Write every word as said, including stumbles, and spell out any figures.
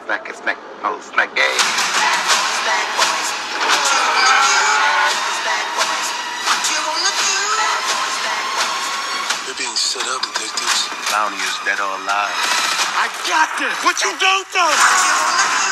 Smack it, smack, oh, smack it. We're being set up, detectives. Bounty is dead or alive. I got this! What you don't know!